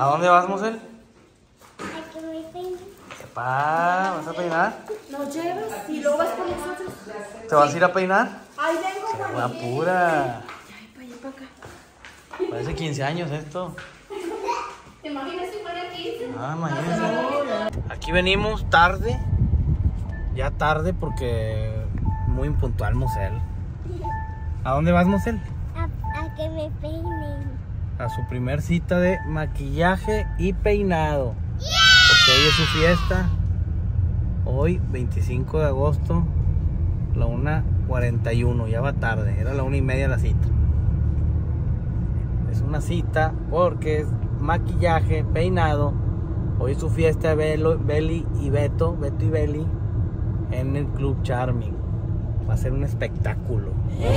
dónde vas, Mosel? A que me peine. Epa, ¿vas a peinar? Nos llevas y luego vas con nosotros. ¿Te vas a ir a peinar? Ahí vengo, ¡Qué Juan. guapura! Ay, para allá, para acá. Parece 15 años esto. ¿Te imaginas si fuera 15? Ah, imagínense. Aquí venimos tarde. Ya tarde porque muy impuntual Mosel. ¿A dónde vas, Mosel? A que me peinen. A su primer cita de maquillaje y peinado. Porque hoy es su fiesta. Hoy, 25 de agosto, la 1:41. Ya va tarde. Era la 1:30 la cita. Es una cita porque es maquillaje, peinado. Hoy es su fiesta de Beli y Beto y Beli, en el Club Charming. Va a ser un espectáculo. Va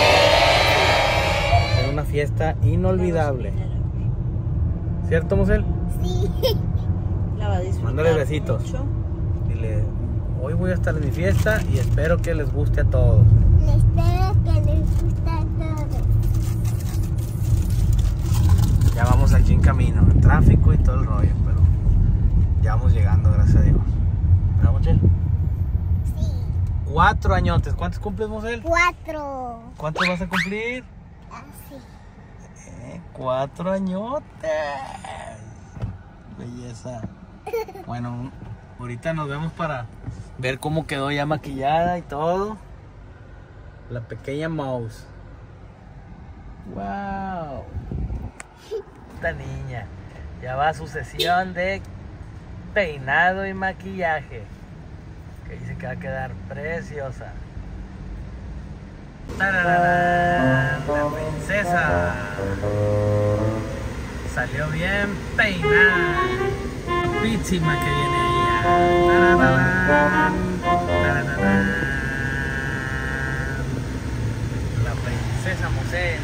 a ser una fiesta inolvidable. ¿Cierto, Mosel? Sí. La va a disfrutar. Mándale besitos. Mucho. Dile, hoy voy a estar en mi fiesta y espero que les guste a todos. Espero que les guste a todos. Ya vamos aquí en camino, en tráfico y todo el rollo, pero ya vamos llegando, gracias a Dios. ¿Verdad, Mosel? Sí. 4 añotes. ¿Cuántos cumples, Mosel? 4. ¿Cuántos vas a cumplir? Así. 4 añotes. Belleza. Bueno, ahorita nos vemos para ver cómo quedó ya maquillada y todo. La pequeña Mouse. Wow. Esta niña ya va a su sesión de peinado y maquillaje, que dice que va a quedar preciosa. ¡Tararán! La princesa salió bien peinada, guapísima que viene ella. ¡Tararán! ¡Tararán! La princesa Mosel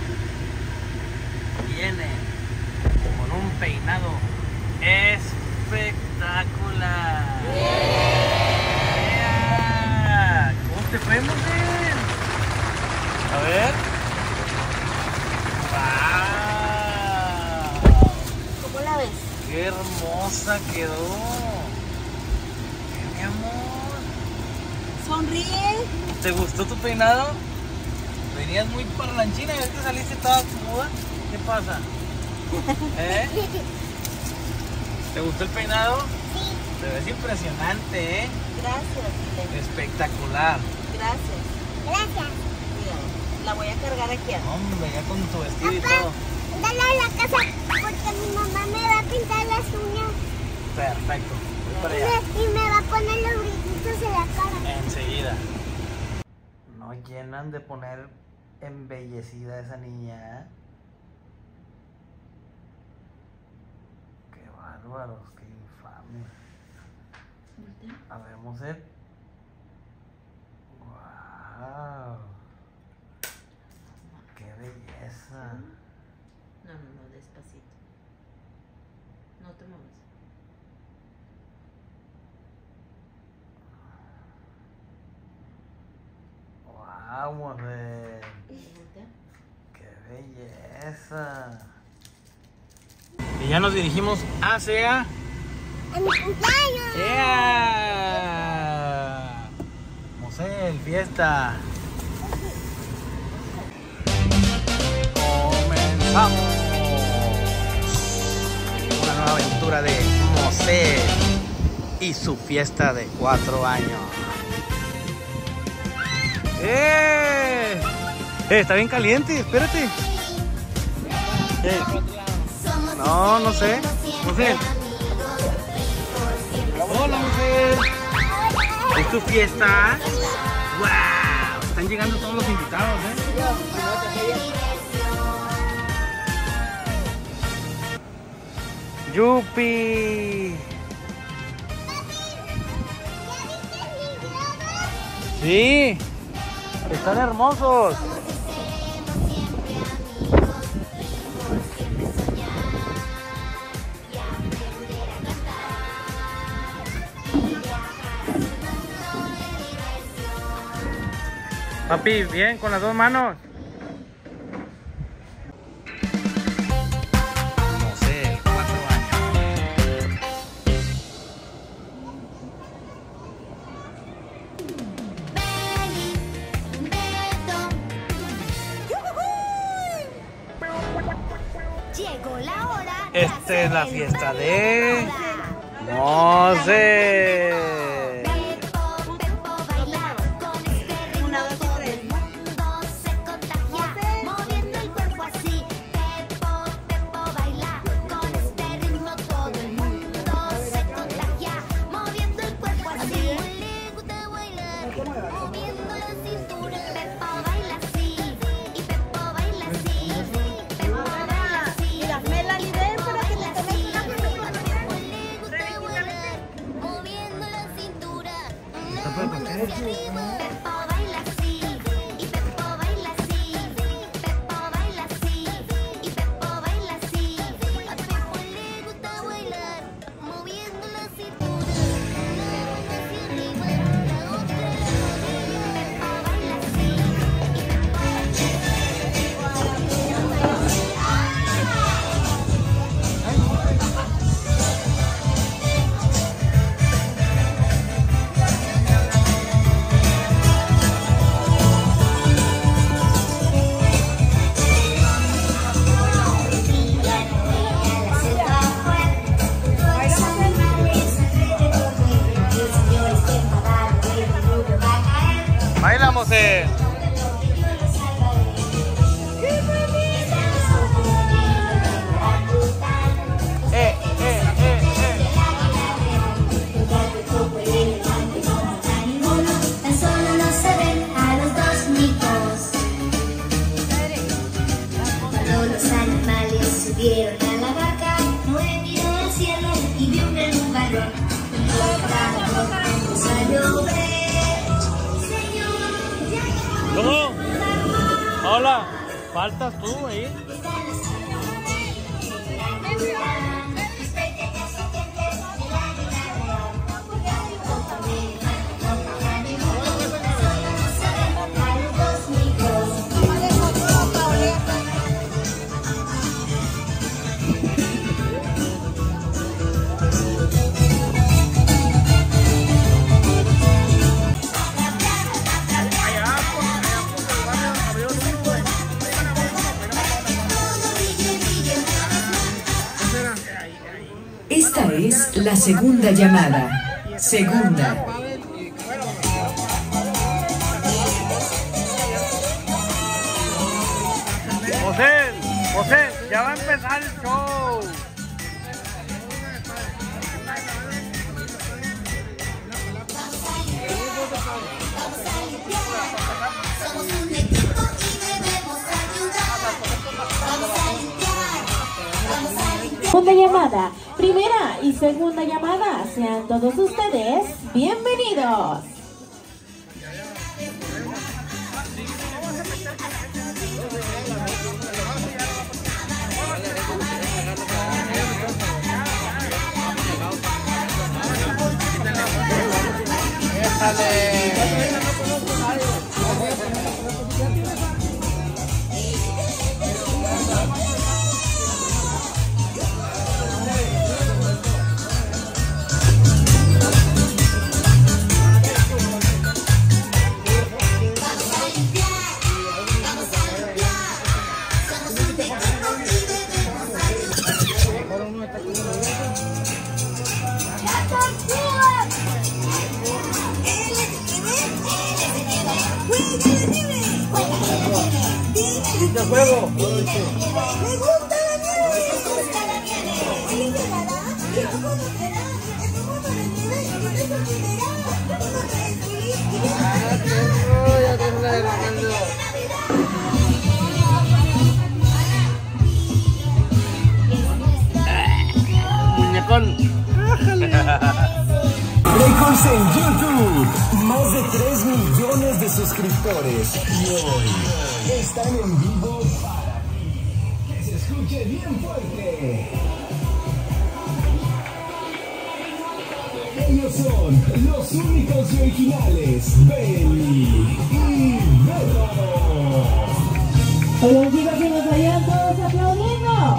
viene con un peinado espectacular. Yeah. ¿Cómo te fue, Mosel? A ver. ¡Wow! ¿Cómo la ves? ¡Qué hermosa quedó! ¿Qué, mi amor? Sonríe. ¿Te gustó tu peinado? Venías muy parlanchina y ahorita saliste toda muda. ¿Qué pasa? ¿Eh? ¿Te gustó el peinado? Sí. Te ves impresionante, ¿eh? Gracias, dile. Espectacular. Gracias. Gracias. Mira, la voy a cargar aquí. Hombre, ya con tu vestido y Papá, todo. dale a la casa porque mi mamá me va a pintar las uñas. Perfecto. Voy para allá. Y me va a poner los brillitos en la cara. Enseguida. No llenan de poner embellecida a esa niña, ¿eh? Qué bárbaros, qué infame. A ver, Mosel. Wow. Qué belleza. No, despacito. No te muevas. Wow, Mosel. Voltea. Qué belleza. Y ya nos dirigimos hacia... ¡A mi cumpleaños! ¡Yeah! Mosel, fiesta. Comenzamos una nueva aventura de Mosel y su fiesta de 4 años. Está bien caliente, espérate. No sé. Mosel. Hola, Mosel. ¿Es tu fiesta? ¡Wow! Están llegando todos los invitados, ¿eh? ¡Yupi! Sí, están hermosos. Papi, bien, con las 2 manos. Mosel, 4 Esta es la fiesta de Mose. Una, dos y tres. Moviendo el cuerpo así. Pepo baila. Con este ritmo todo el mundo se contagia. Moviendo el cuerpo así. Le gusta bailar. Moviendo la cintura. Pepo baila así. Y Pepo baila así. Pepo baila así. Mira, me la libré para que te tomes una foto. Le gusta bailar. Moviendo la cintura. Hacia arriba. Pepo baila así. Y Pepo baila así. Pepo baila así. Y Pepo baila así. A Pepo le gusta bailar. Moviendo la cintura. Una mano hacia arriba. La otra en la rodilla. Pepo baila así. Y Pepo Baila, Mose. Tan solo no se ven a los dos micos. Cuando los animales subieron a la vaca, Noé miró al cielo y vio un gran nubarrón. Comenzó a llover. Señor, ya ¿Cómo? Hola. ¿Faltas tú ahí? Esta es la segunda llamada. Segunda. José, ya va a empezar el show. somos un equipo y debemos ayudar. Vamos a limpiar. Vamos a limpiar. Segunda llamada, primera y segunda llamada, sean todos ustedes bienvenidos. ¡De juego! Me gusta la nieve. Me gusta la nieve. ¿Alguien llegará? ¿Cómo nos será? ¿Cómo para la nieve? ¿Quién es el primera? ¿Cómo para el Muñecón. Reycons en YouTube, más de 3 millones de suscriptores. Y hoy están en vivo para ti. Que se escuche bien fuerte. Ellos son los únicos y originales, Benny y Beto. Oigan, chicos, que nos vayan todos aplaudiendo.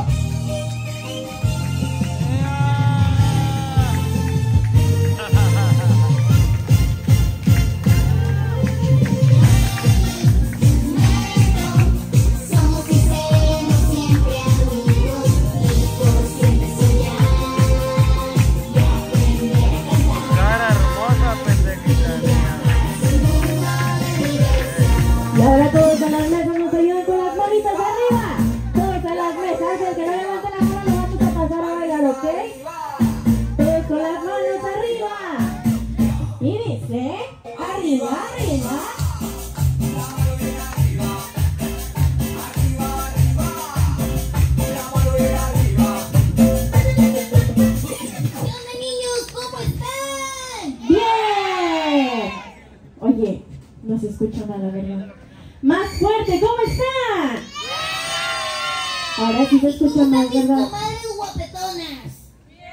Somos y seremos siempre amigos y por siempre escucho nada, ¿verdad? Más fuerte, ¿cómo están? Ahora sí se escucha más, ¿verdad? Comadres guapetonas.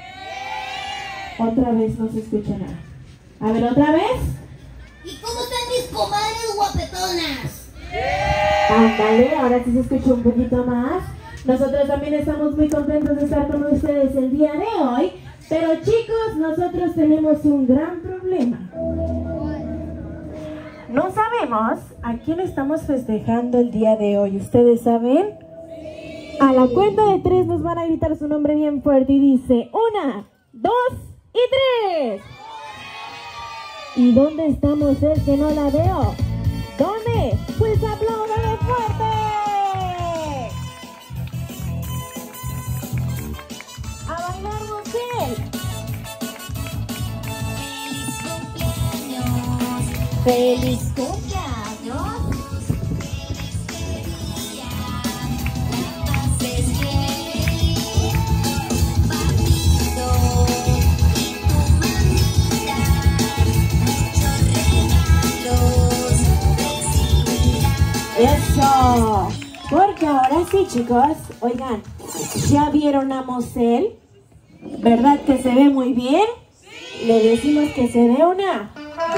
Otra vez no se escucha nada. A ver, ¿otra vez? ¿Y cómo están mis comadres guapetonas? Ándale, ahora sí se escucha un poquito más. Nosotros también estamos muy contentos de estar con ustedes el día de hoy. Pero chicos, nosotros tenemos un gran problema. No sabemos a quién estamos festejando el día de hoy. ¿Ustedes saben? A la cuenta de 3 nos van a gritar su nombre bien fuerte y dice 1, 2 y 3. ¿Y dónde está Mosel que no la veo? ¿Dónde? Pues apláudale fuerte. A bailar, Mosel. ¡Feliz cumpleaños! ¡Eso! Porque ahora sí, chicos, oigan, ¿ya vieron a Mosel? ¿Verdad que se ve muy bien? Le decimos que se dé una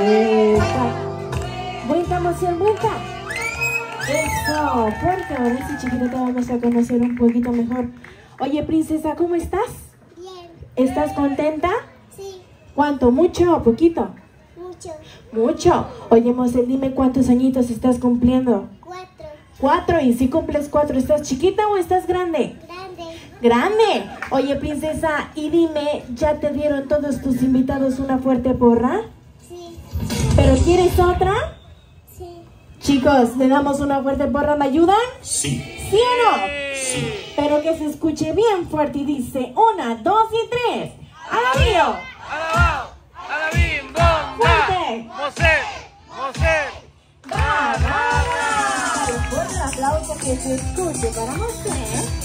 vuelta, Mosel, vuelta. Eso, porque ahora sí, chiquita, te vamos a conocer un poquito mejor. Oye, princesa, ¿cómo estás? Bien. ¿Estás contenta? Sí. ¿Cuánto? ¿Mucho o poquito? Mucho. Mucho. Oye, Mosel, dime cuántos añitos estás cumpliendo. 4. 4, y si cumples 4, ¿estás chiquita o estás grande? Grande. ¡Grande! Oye, princesa, y dime, ¿ya te dieron todos tus invitados una fuerte porra? Sí. ¿Pero quieres otra? Sí. Chicos, ¿le damos una fuerte porra? ¿Me ayudan? Sí. ¿Sí o no? Sí. Pero que se escuche bien fuerte y dice 1, 2 y 3. ¡Alabío! ¡Alabao! ¡Alabim! ¡Bomba! ¡Fuerte! ¡Mosel! ¡Mosel! ¡Va, va, va! Un fuerte aplauso que se escuche para Mosel.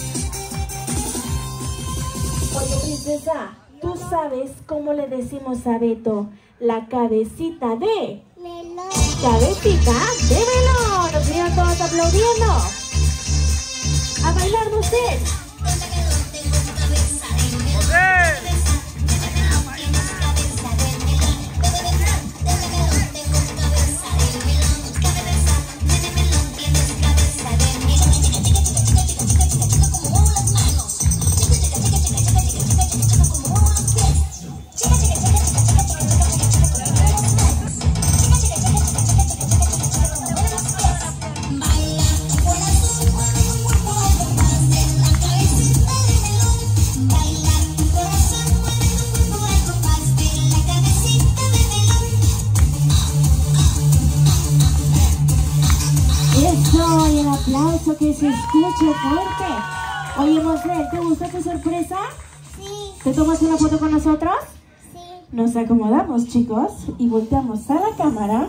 Oye, princesa, ¿tú sabes cómo le decimos a Beto la cabecita de? Melón. ¡Cabecita de melón! Nos siguen todos aplaudiendo. ¡A bailar, Mosel! ¡Mosel! Eso, y el aplauso que se escuche fuerte. Oye, Mosel, ¿te gustó tu sorpresa? Sí. ¿Te tomas una foto con nosotros? Sí. Nos acomodamos, chicos, y volteamos a la cámara.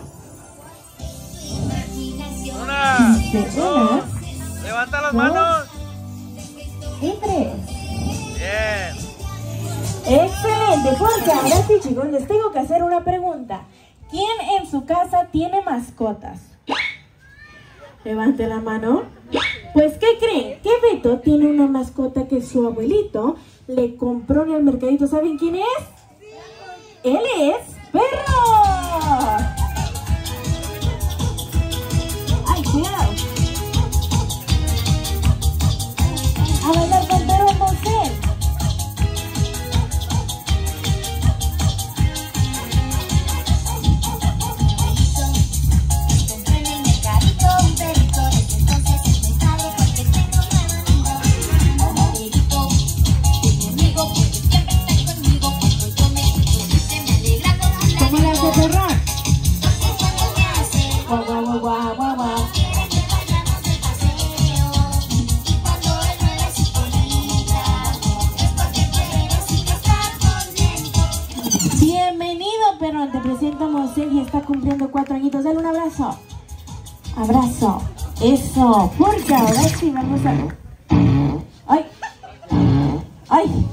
¡Una! De ¡Dos! ¡Levanta las manos! Y 3. ¡Bien! Excelente, porque ahora sí, chicos, les tengo que hacer una pregunta. ¿Quién en su casa tiene mascotas? Levante la mano. Pues, ¿qué creen? Que Beto tiene una mascota que su abuelito le compró en el mercadito. ¿Saben quién es? Él es Perro. ¡Ay, cuidado! A bailar con Perro, Mosel. Compré en el mercadito un perrito, desde entonces me sale porque tengo nuevo amigo. Mi amigo, porque siempre está conmigo, cuando yo me dice me alegra con la ¿Cómo le hace Perro? entonces cuando me hace, Guau, guau, guau, guau, guau, guau. quiere que vayamos de paseo. Y cuando él no le su colita, es porque quiere sí que está contento. Bienvenido, Perro. Te presento a Mosel y está cumpliendo 4 añitos. Dale un abrazo. Abrazo. Eso. Porque ahora sí vamos a... ¡Ay! ¡Ay!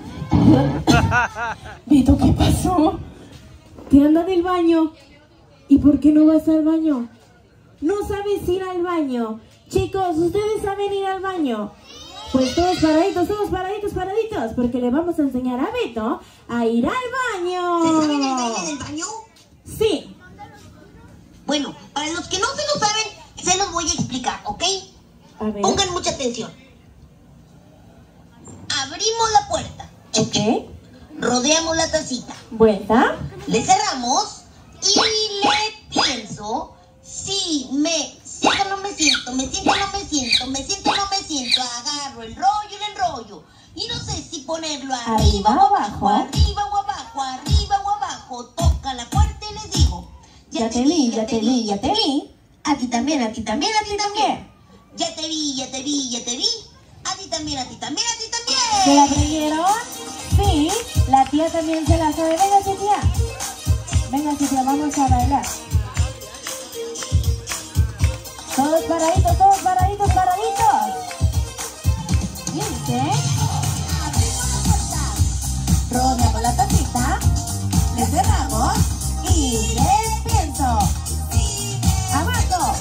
Vito, ¿qué pasó? ¿Te anda del baño? ¿Y por qué no vas al baño? no sabes ir al baño. Chicos, ¿ustedes saben ir al baño? Pues todos paraditos, porque le vamos a enseñar a Beto a ir al baño. ¿Se saben el baile del baño? Sí. Bueno, para los que no se lo saben, se los voy a explicar, ¿ok? A ver. Pongan mucha atención. Abrimos la puerta. Ok. Rodeamos la tacita. Vuelta. Le cerramos y le pienso si me siento, no me siento, me siento, no me siento, me siento, no me siento. Agarro el rollo, el enrollo. Y no sé si ponerlo arriba o abajo, arriba o abajo, arriba o abajo. Toca la puerta y les digo: Ya te vi, ya te vi, ya te vi. A ti también, a ti también, a ti también. Ya te vi, ya te vi, ya te vi. A ti también, a ti también, a ti también. ¿Se la aprendieron? Sí. La tía también se la sabe. Venga, tía. Venga, tía, vamos a bailar. Todos paraditos, paraditos. Dice. Rodeamos la tacita, le cerramos y le pienso. Abajo.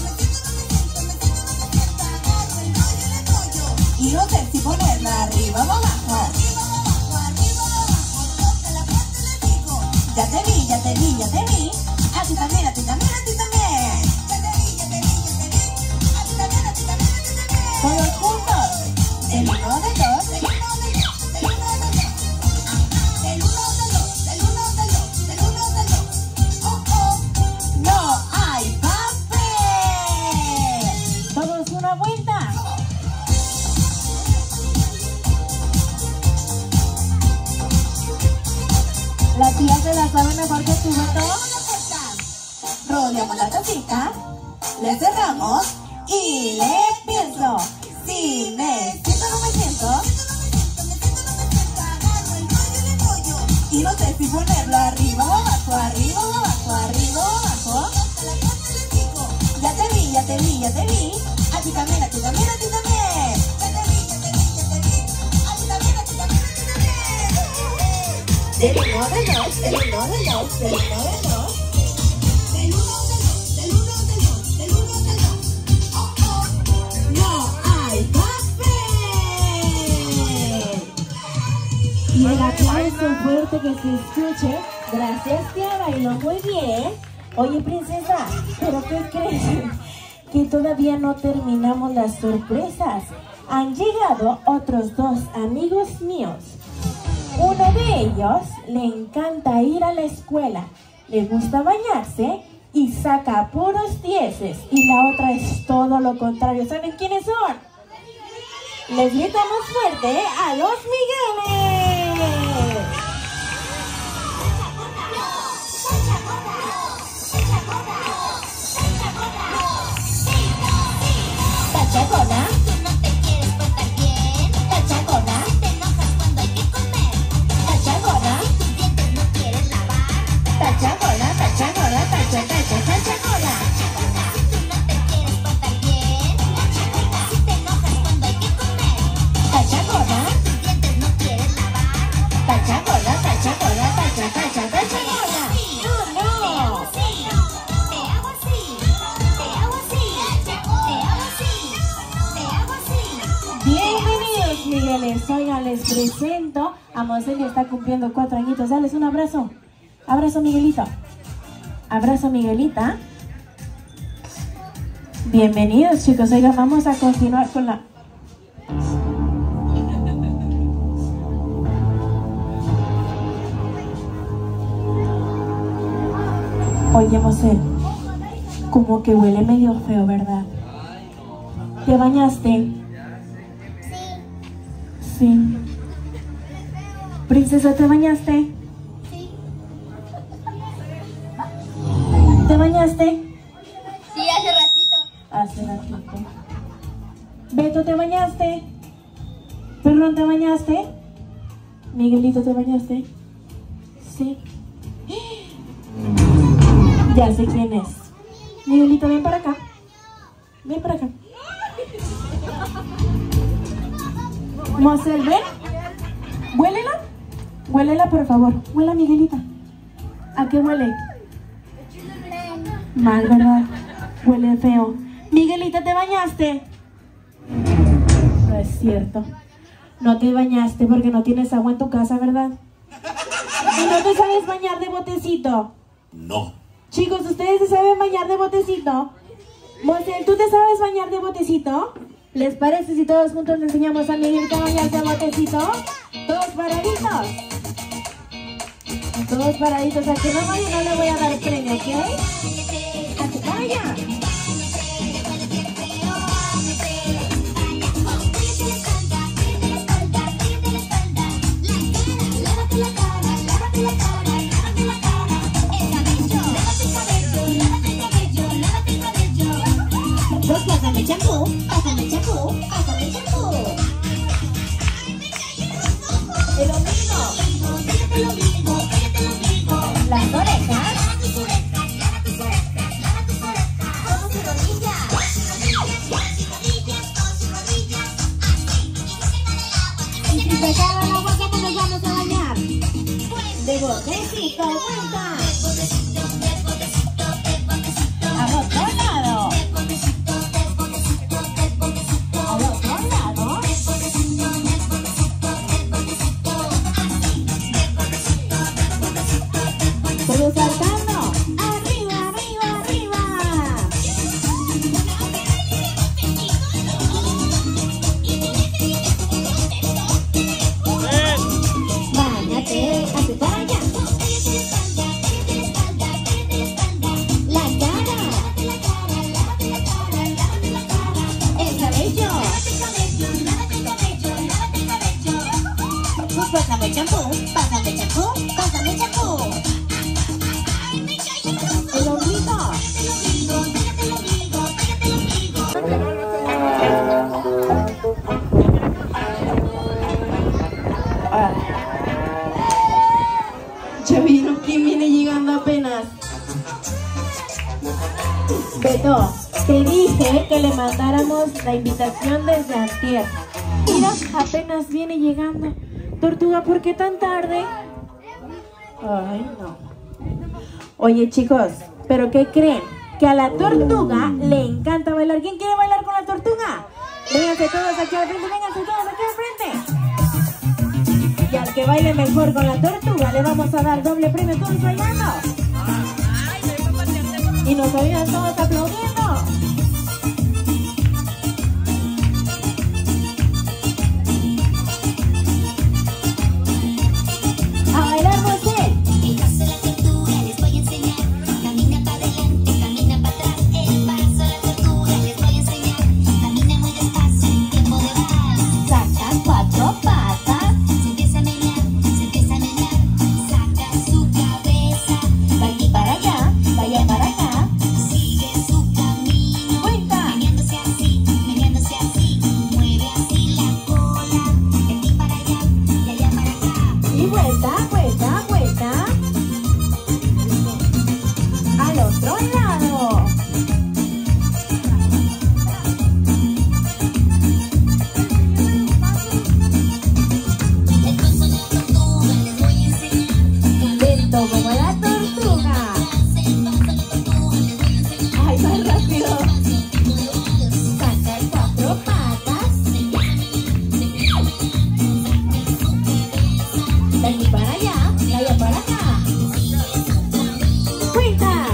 Y no sé si ponerla arriba o abajo. Ya te vi, ya te vi, ya te vi. A ti también, a ti también, a ti también. Ya te vi, ya te vi, ya te vi. A ti también, a ti también, a ti también. Todos juntos. El 1 de 2, el 1 de 2, el 1 de 2. El 1 de 2, el 1 de 2, el 1 de 2. Oh, oh. No hay papel. Todos una vuelta. La tía se la sabe mejor que tú, Beto. Rodeamos la tacita, le cerramos y le pienso. Si me siento o no me siento. Y no sé si ponerlo arriba o abajo, arriba o abajo, arriba o abajo. Ya te vi, ya te vi, ya te vi. A ti también, a ti también, a ti también. Ya te vi, ya te vi, ya te vi. A ti también, a ti también, a ti también. El 1 de 2, el 1 de 2, el 1 de 2. El 1 de 2, el 1 de 2, el 1 de 2. Oh, oh. No hay papel. Y el aplauso fuerte que se escuche. Gracias, tía, bailó muy bien. Oye, princesa, ¿pero qué crees? Que todavía no terminamos las sorpresas. Han llegado otros 2 amigos míos. Uno de ellos le encanta ir a la escuela, le gusta bañarse y saca puros 10. Y la otra es todo lo contrario. ¿Saben quiénes son? Les gritamos fuerte a los Migueles. Tachacona. Tú no te quieres portar bien. Tachacona. Te enojas cuando hay que comer. Tachacona. Tus dientes no quieres lavar. Tachacona, tachacona, tachacona. Tú no te quieres portar bien. Si te enojas cuando hay que comer. Tachacona. Tus dientes no quieres lavar. Tachacona, tachacona, tachacona. No. Te hago así. Te hago así. Te hago así. Te hago así. Bienvenidos, Migueles. Oigan, les presento a Mosel, que está cumpliendo 4 añitos. Dales un abrazo. Abrazo, Miguelito. Abrazo, Miguelita. Bienvenidos, chicos. Oigan, vamos a continuar con la... Oye, Mosel, como que huele medio feo, ¿verdad? ¿Te bañaste? Sí. Princesa, ¿te bañaste? ¿Te bañaste? Sí, hace ratito. Hace ratito. Beto, ¿te bañaste? Perdón, ¿te bañaste? Miguelito, ¿te bañaste? Sí. Ya sé quién es. Miguelito, ven para acá. Ven para acá. Mosel, ven. Huélela. Huélela, por favor. Huela, Miguelita. ¿A qué huele? Mal, ¿verdad? Huele feo. Miguelita, ¿te bañaste? No es cierto. No te bañaste porque no tienes agua en tu casa, ¿verdad? ¿Y no te sabes bañar de botecito? No. Chicos, ¿ustedes se saben bañar de botecito? Mosel, ¿tú te sabes bañar de botecito? ¿Les parece si todos juntos le enseñamos a Miguelita a bañarse de botecito? Todos paraditos. Todos paraditos. Al que no vaya no le voy a dar premio, ¿ok? ¡A que vaya! Pásame champú, pásame champú, pásame champú. El ombligo, las orejas, como su rodilla. Y si se acaba el agua, ¿cómo nos vamos a bañar? De botecito, cuenta. A otro lado. Todos saltando. Arriba, arriba, arriba. Báñate, hazte para allá. La cara. El cabello. Pásame champú, pásame champú, pásame champú. El ombligo. Ya vieron quién viene llegando apenas. Beto, te dije que le mandáramos la invitación desde antier. Mira, apenas viene llegando. Tortuga, ¿por qué tan tarde? Ay, no. Oye, chicos, ¿pero qué creen? Que a la tortuga le encanta bailar. ¿Quién quiere bailar con la tortuga? Vénganse todos aquí al frente, vénganse todos aquí al frente. Y al que baile mejor con la tortuga le vamos a dar doble premio, todos bailando. Y nos ayudan todos aplaudiendo. A bailar, José. El paso de la tortuga les voy a enseñar. Camina para adelante, camina para atrás. El paso de la tortuga les voy a enseñar. Camina muy despacio, en tiempo de vals. Saca cuatro patas, se empieza a menear, se empieza a menear. Saca su cabeza, de aquí para allá, de allá para acá. Sigue su camino, Cuenta. meneándose así, meneándose así. Mueve así la cola, de aquí para allá, de allá para acá. Y vuelta, vuelta, vuelta. Al otro lado. El paso de la tortuga les voy a enseñar. Lento como la tortuga. El paso de la tortuga les voy a enseñar. Ay, más rápido. Saca cuatro patas, De aquí para allá, de allá para acá. Cuenta.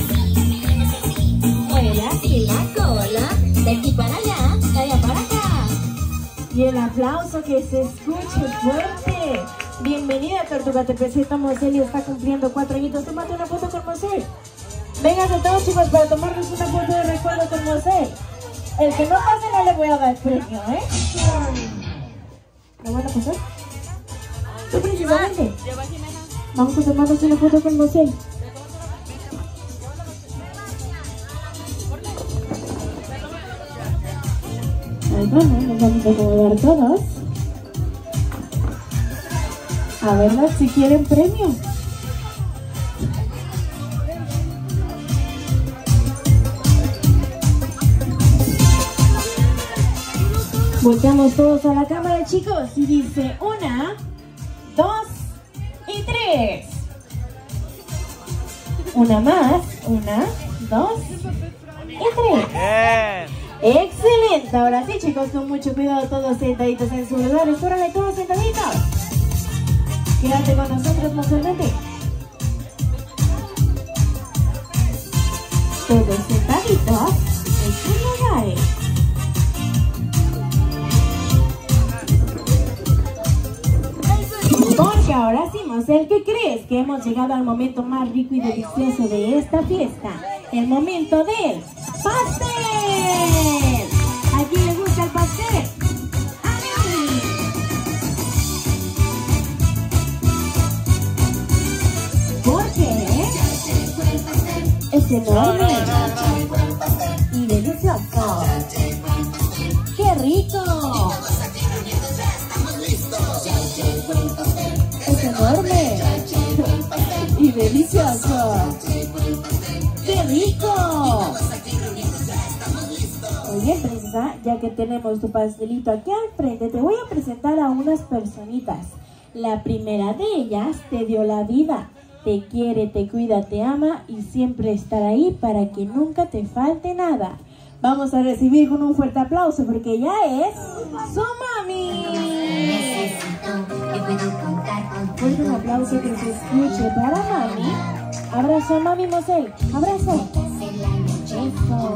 Mueve así la cola. De aquí para allá, de allá para acá. Y el aplauso que se escuche fuerte. Bienvenida, Tortuga. Te presento a Mosel y está cumpliendo 4 añitos. Tómate una foto con Mosel. Vénganse todos, chicos, para tomarnos una foto de recuerdo con Mosel. El que no pase no le voy a dar premio, ¿eh? ¿No van a pasar? Tú principalmente. Vamos a tomarnos una foto con Mosel. Ahí vamos, nos vamos a acomodar todos. A ver si quieren premio. Volteamos todos a la cámara, chicos, y dice 1, 2 y 3. Una más, 1, 2 y 3. Bien. Excelente. Ahora sí, chicos, con mucho cuidado, todos sentaditos en sus lugares. Órale, todos sentaditos. Quédate con nosotros, Monserrate. Todos sentaditos en sus lugares. Porque ahora sí, Mosel, ¿qué crees? Que hemos llegado al momento más rico y delicioso de esta fiesta. El momento del pastel. ¿A quién le gusta el pastel? ¡A mí! Porque es enorme y delicioso. ¡Qué rico! Es enorme y delicioso. ¡Qué rico! Oye, princesa, ya que tenemos tu pastelito aquí al frente, te voy a presentar a unas personitas. La primera de ellas te dio la vida, te quiere, te cuida, te ama y siempre estará ahí para que nunca te falte nada. Vamos a recibir con un fuerte aplauso porque ella es su mami. Fuerte un aplauso que se escuche para mami. Abrazo a mami, Mosel. Abrazo. Eso.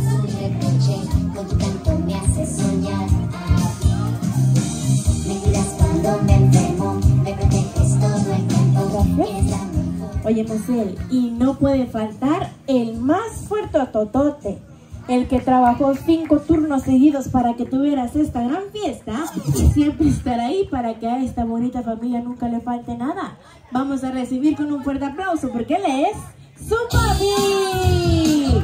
Gracias. Oye, Mosel, y no puede faltar el más fuerte totote. El que trabajó 5 turnos seguidos para que tuvieras esta gran fiesta y siempre estará ahí para que a esta bonita familia nunca le falte nada. Vamos a recibir con un fuerte aplauso porque él es su papi.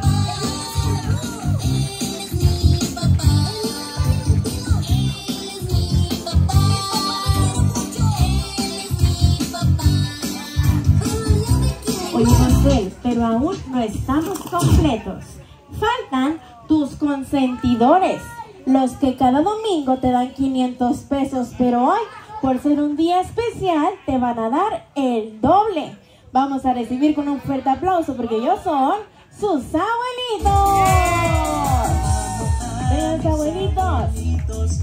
Oye, Mosel, pero aún no estamos completos. Faltan tus consentidores, los que cada domingo te dan 500 pesos, pero hoy, por ser un día especial, te van a dar el doble. Vamos a recibir con un fuerte aplauso porque ellos son sus abuelitos. Vengan, abuelitos.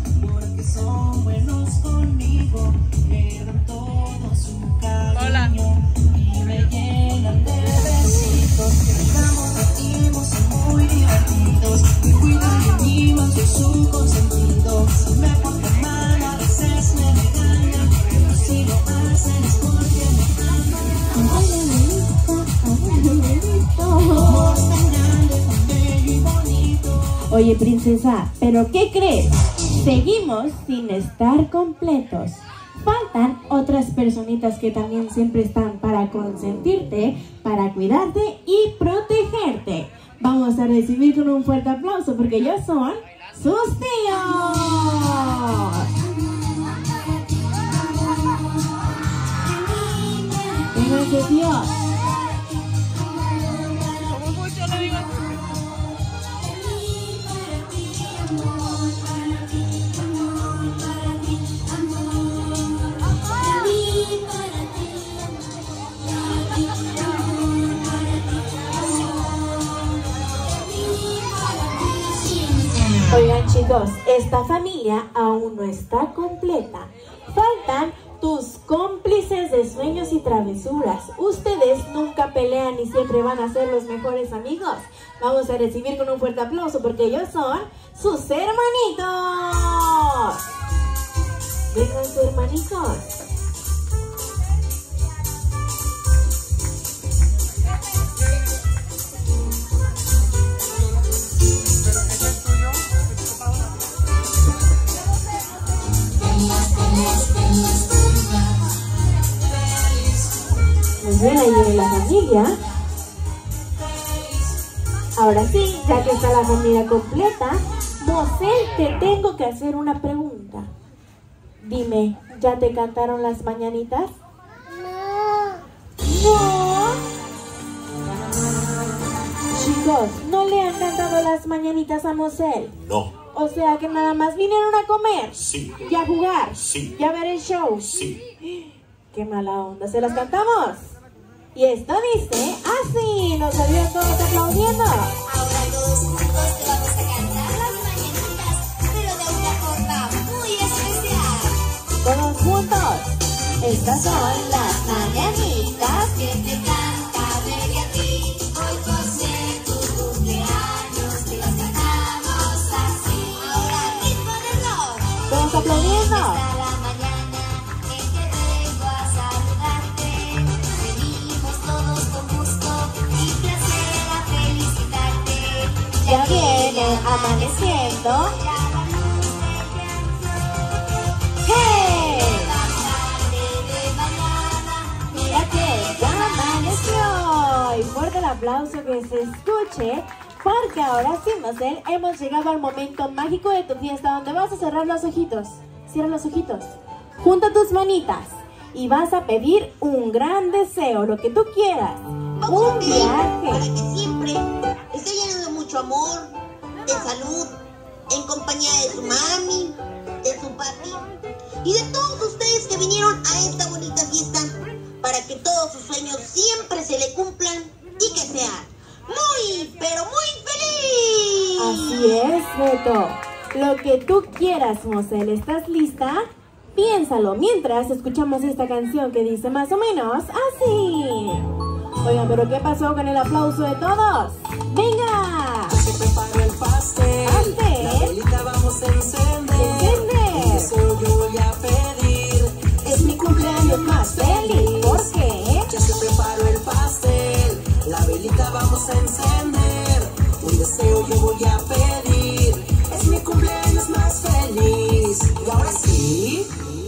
Hola. Muy divertidos, me cuidan de mí, más de su consentido. Me ponen mal, a veces me regañan, pero si lo hacen es porque me aman. Oye, princesa, ¿pero qué crees? Seguimos sin estar completos. Faltan otras personitas que también siempre están para consentirte, para cuidarte y protegerte. Vamos a recibir con un fuerte aplauso porque ellos son sus tíos. Vénganse, tíos. Oigan, chicos, esta familia aún no está completa. Faltan tus cómplices de sueños y travesuras. Ustedes nunca pelean y siempre van a ser los mejores amigos. Vamos a recibir con un fuerte aplauso porque ellos son sus hermanitos. Vengan, sus hermanitos. Muy bien, ahí viene la familia. Ahora sí, ya que está la familia completa, Mosel, te tengo que hacer una pregunta. Dime, ¿ya te cantaron las mañanitas? No. Chicos, ¿no le han cantado las mañanitas a Mosel? No. O sea que nada más vinieron a comer. Sí. Y a jugar. Sí. Y a ver el show. Sí. ¡Qué mala onda! ¿Se las cantamos? Y esto dice así. Nos salieron todos aplaudiendo. Ahora todos juntos. Estas son las mañanitas Que te canta Beli a ti. Hoy por ser tu cumpleaños, te las cantamos así. Ahora ritmo de rock. todos aplaudiendo. Hasta la mañana en que vengo a saludarte. Venimos todos con gusto y placer a felicitarte. Ya viene amaneciendo. Ya la luz del sol. ¡Hey! La tarde de mañana. Mira que ya amaneció. Y fuerte el aplauso que se escuche, porque ahora sí, Mosel, hemos llegado al momento mágico de tu fiesta donde vas a cerrar los ojitos. Cierra los ojitos. Junta tus manitas y vas a pedir un gran deseo, lo que tú quieras. Vamos a Un pedir para viaje. que siempre esté lleno de mucho amor, de salud, en compañía de su mami, de su papi y de todos ustedes que vinieron a esta bonita fiesta, para que todos sus sueños siempre se le cumplan y que sean muy, pero muy feliz. Así es, Beto. Lo que tú quieras, Mosel. ¿Estás lista? Piénsalo mientras escuchamos esta canción que dice más o menos así. Oigan, ¿pero qué pasó con el aplauso de todos? ¡Venga! Se prepara el pastel. Pastel. La velita vamos a encender. Encender. Un deseo yo voy a pedir. Es mi cumpleaños más feliz. ¿Por qué? Ya se preparó el pastel. La velita vamos a encender. Un deseo yo voy a pedir. Es mi cumpleaños más feliz. Y ahora sí,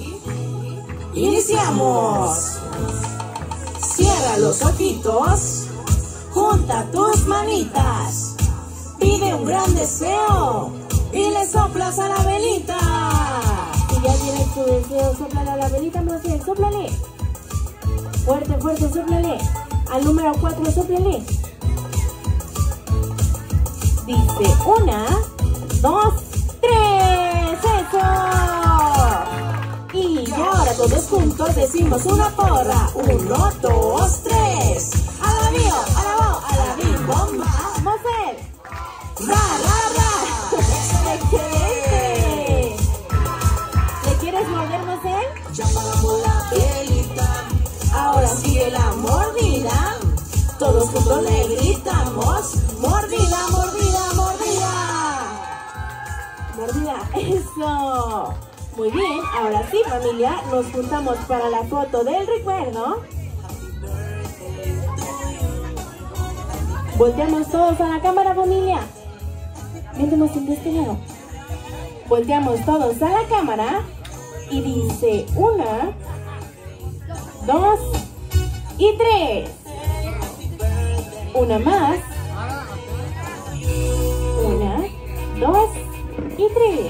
iniciamos. Cierra los ojitos. Junta tus manitas. Pide un gran deseo. Y le soplas a la velita. Si ya tienes tu deseo, sóplale a la velita, Mosel. Sóplale. Fuerte, fuerte, sóplale. Al número 4, sóplale. Dice 1, 2, 3. ¡Eso! Y ahora todos juntos decimos una porra. 1, 2, 3. A la bio, a la bo, a la bim bomba. Mosel. ¡Ra, ra, ra! ¡Excelente! ¿Le quieres morder, Mosel? Ya apagamos la velita. Ahora sigue la mordida. Todos juntos le gritamos. Mordida, mordida, mordida. Mordida, eso. Muy bien, ahora sí, familia, nos juntamos para la foto del recuerdo. Volteamos todos a la cámara, familia. Véndemos en este lado. Volteamos todos a la cámara y dice 1, 2 y 3. Una más. 1, 2 y 3.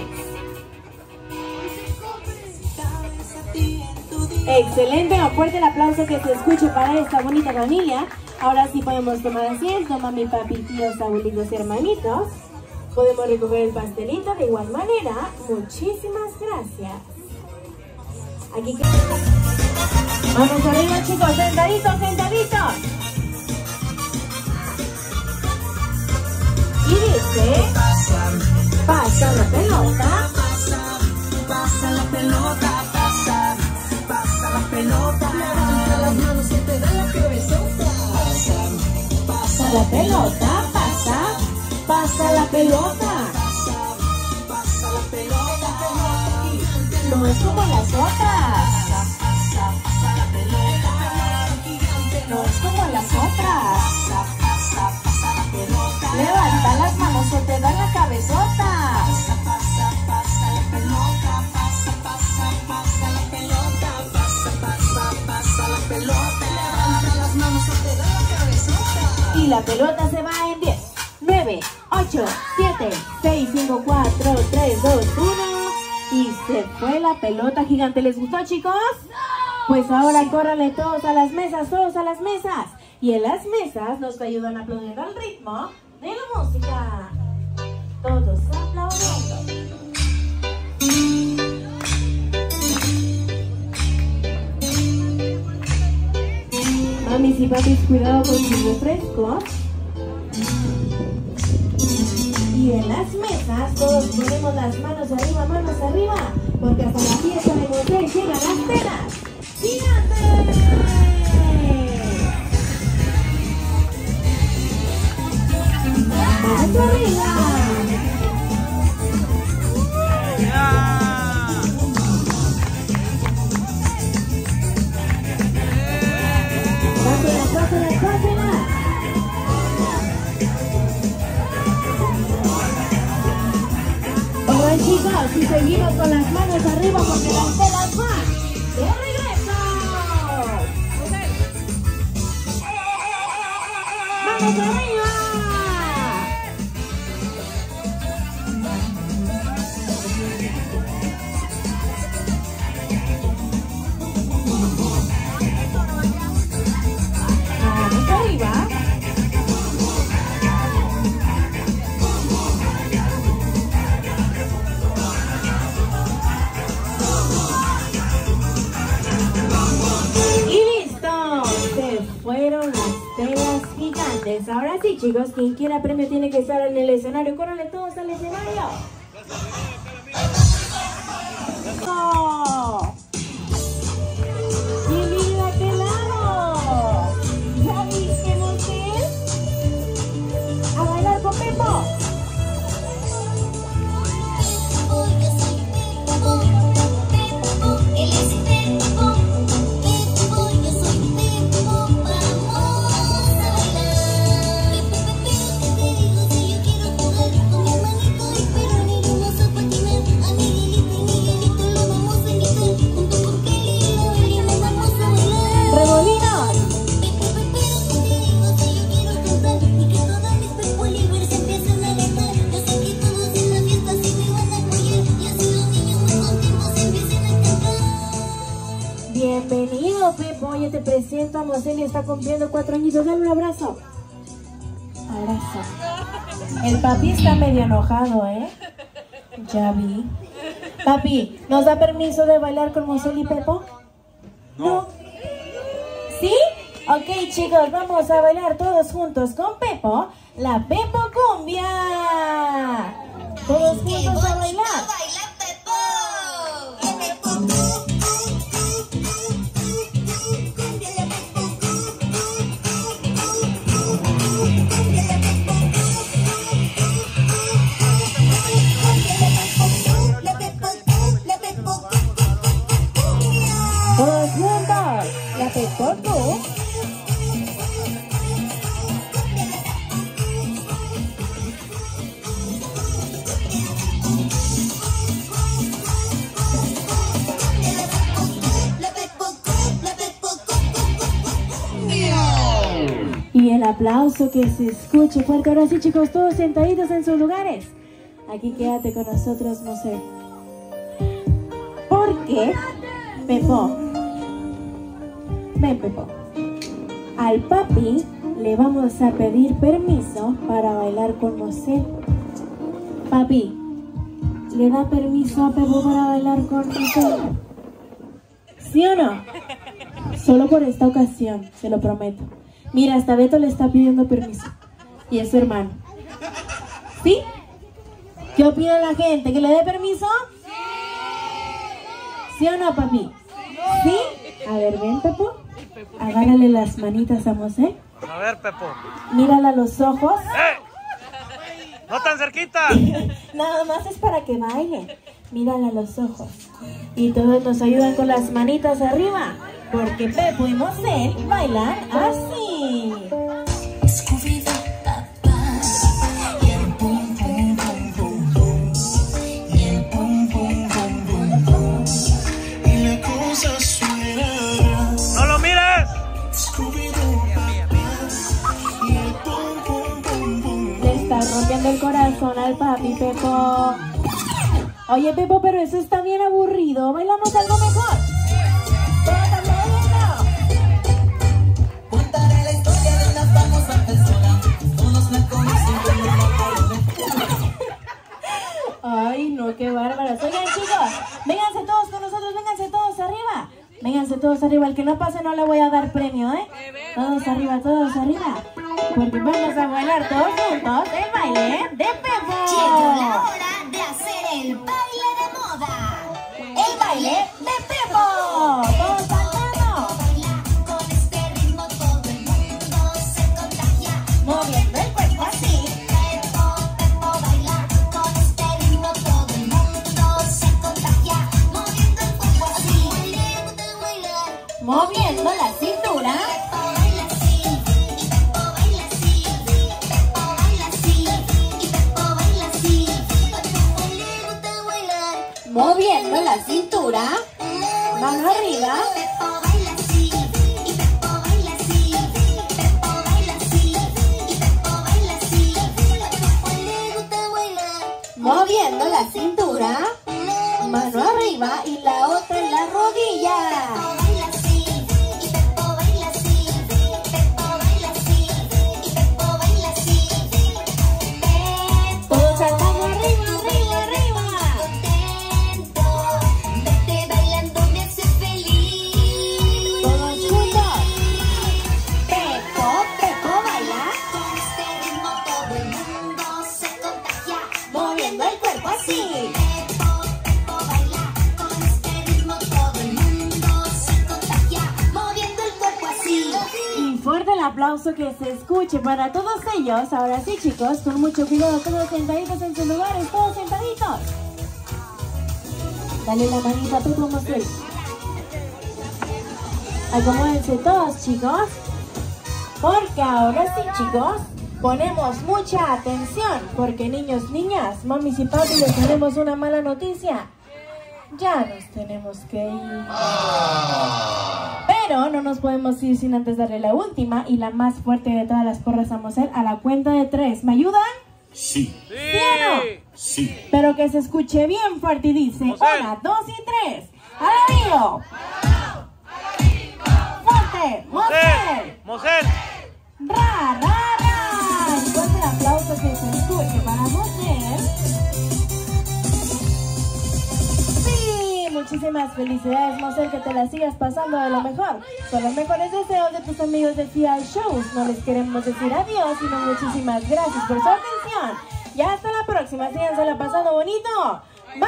Excelente, un fuerte el aplauso que se escuche para esta bonita familia. Ahora sí podemos tomar asiento, mami, papi, tíos, abuelitos y hermanitos. Podemos recoger el pastelito de igual manera. Muchísimas gracias. Aquí que... Vamos arriba, chicos, sentaditos, sentaditos. Y dice... Pasa la pelota. Pasa la pelota, pasa. Pasa la pelota. Levanta las manos y te da la cabezota. Pasa la pelota, pasa. Pasa la pelota. Pasa la pelota. No es como las otras. Pasa la pelota. No es como las otras. Pasa la pelota. Levanta las manos o te dan la cabezota. Pasa la pelota. Pasa la pelota. Pasa la pelota. Levanta las manos o te da la cabezota. Y la pelota se va en 10, 9, 8, 7, 6, 5, 4, 3, 2, 1. Y se fue la pelota gigante. ¿Les gustó, chicos? Pues ahora córranle todos a las mesas, todos a las mesas. Y en las mesas nos ayudan a aplaudir al ritmo de la música. Todos aplaudiendo. Mamis y papis, cuidado con sus refrescos. Y en las mesas todos ponemos las manos arriba, porque hasta la fiesta de Mosel llegan las telas gigantes. ¡Manos arriba! ¡Pásenla! Oigan chicos, y seguimos con las manos arriba porque las telas van de regreso. ¡Manos arriba! Fueron las telas gigantes. Ahora sí, chicos, quien quiera premio tiene que estar en el escenario. ¡Córranle todos al escenario! ¡Oh! ¡Bienvenido a aquel lado! ¿Ya viste, Mosel? ¡A bailar con Pepo! Bienvenido, Pepo. Oye, te presento a Mosel, está cumpliendo 4 añitos. Dale un abrazo. Abrazo. El papi está medio enojado, ¿eh? Ya vi. Papi, ¿nos da permiso de bailar con Mosel y Pepo? No. ¿Sí? Ok, chicos, vamos a bailar todos juntos con Pepo, la Pepo Cumbia. Todos juntos a bailar. Todos juntos, la Pepo Cumbia. Y el aplauso que se escuche fuerte. Ahora sí, chicos, todos sentaditos en sus lugares. Aquí quédate con nosotros, Mosel. Porque, Pepo, ven, Pepo, al papi le vamos a pedir permiso para bailar con Mosel. Papi, ¿le da permiso a Pepo para bailar con Mosel? ¿Sí o no? Solo por esta ocasión, se lo prometo. Mira, hasta Beto le está pidiendo permiso. Y es su hermano. ¿Sí? ¿Qué opina la gente? ¿Que le dé permiso? ¿Sí o no, papi? ¿Sí? A ver, ven, Pepo. Agárrale las manitas a Mosel. A ver, Pepo. Mírala a los ojos. ¡No tan cerquita! Nada más es para que baile. Mírala a los ojos. Y todos nos ayudan con las manitas arriba. Porque Pepo y Mosel bailan así. ¡No lo mires! Le está rompiendo el corazón al papi, Pepo. Oye, Pepo, pero eso está bien aburrido. ¿Bailamos algo mejor? Contaré la historia de una famosa persona. Todos la conocen como la Ay, no, qué bárbaras. Oigan, chicos, vénganse todos con nosotros, vénganse todos arriba. Vénganse todos arriba, el que no pase no le voy a dar premio, ¿eh? Todos arriba, porque vamos a bailar todos juntos el baile de Pepo. Llegó la hora de hacer el baile de moda. baile de Pepo. Todos saltando. Con este ritmo todo el mundo se contagia. Moviendo el cuerpo así. Pepo, Pepo baila. Con este ritmo todo el mundo se contagia. Moviendo el cuerpo así. Moviendo la cintura. Pepo baila así. Y Pepo baila así. Pepo baila así. Y Pepo baila así. A Pepo le gusta bailar. Moviendo la cintura. Mano arriba. Pepo baila así. Y Pepo baila así. Pepo baila así. Y Pepo baila así. A Pepo le gusta bailar. Moviendo la cintura. Mano arriba y la otra en la rodilla. Baila así. Y Pepo baila así. Pepo baila así. Y Pepo baila así. Todos saltando arriba, arriba, arriba. Contento. Verte bailando me hace feliz. Todos juntos. Pepo, Pepo baila. Con este ritmo todo el mundo se contagia. Moviendo el cuerpo así. Pepo, Pepo baila. Con este ritmo todo el mundo se contagia. Moviendo el cuerpo así. Y fuerte el aplauso que se escuche para todos ellos. Ahora sí, chicos, con mucho cuidado, todos sentaditos en sus lugares, todos sentaditos. Dale la manita a Pepo Mosquel. Acomódense todos, chicos. Porque ahora sí, chicos, ponemos mucha atención. Porque niños, niñas, mamis y papis, les tenemos una mala noticia. Ya nos tenemos que ir. Pero no nos podemos ir sin antes darle la última y la más fuerte de todas las porras a Mosel a la cuenta de 3. ¿Me ayudan? Sí, ¿Sí o no? sí. Pero que se escuche bien fuerte y dice 1, 2 y 3. ¡Arriba! ¡Fuerte! ¡Mosel! Mosel. ¡Ra, ra, ra! Y fuerte el aplauso que se escuche para Mosel. Sí, muchísimas felicidades, Mosel, que te la sigas pasando de lo mejor. Con los mejores deseos de tus amigos de Fial Shows. No les queremos decir adiós, sino muchísimas gracias por su atención. Y hasta la próxima. Sígansela pasando bonito. Bye.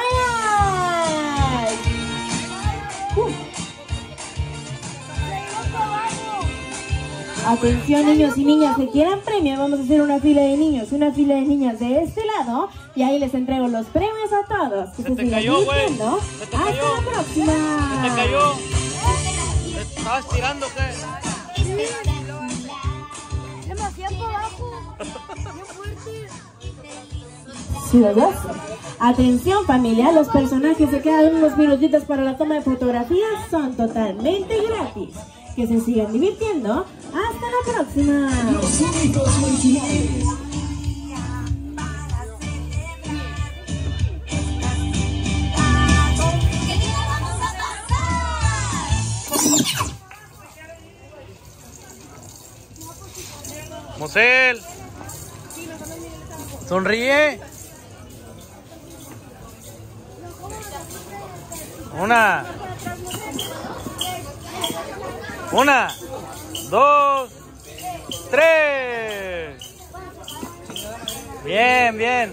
Atención, niños y niñas que quieran premio, vamos a hacer una fila de niños y una fila de niñas de este lado y ahí les entrego los premios a todos. Que Se te sigan cayó, güey. divirtiendo. Se te Hasta cayó. la próxima. ¿Te cayó? ¿Te estabas tirando o qué? Ciudadanos. Atención, familia, los personajes que quedan unos minutitos para la toma de fotografías son totalmente gratis. Que se sigan divirtiendo. Hasta la próxima. Los únicos originales. Mosel. Sonríe. Una, 2, 3. Bien, bien.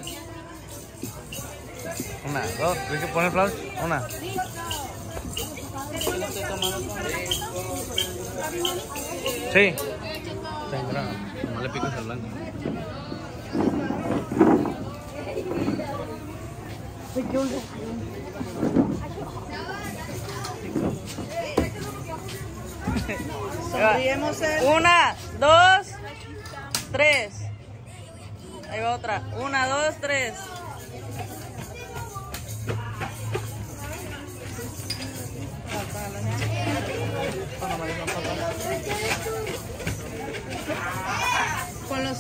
1, 2, tienes que poner flash. 1. Sí. No le picas al blanco. Sonríemos 1, 2, 3. Ahí va otra. 1, 2, 3. Con los...